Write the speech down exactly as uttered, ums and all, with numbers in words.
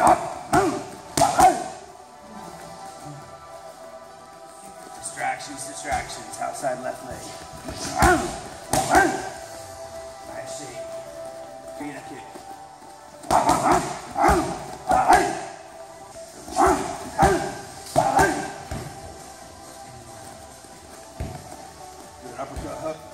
Distractions, distractions. Outside left leg. Nice shake. Feet and kick. Good uppercut hook.